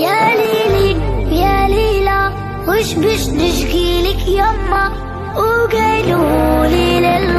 يا ليلي يا ليلى وش بش نشكي لك يما وقالوا لي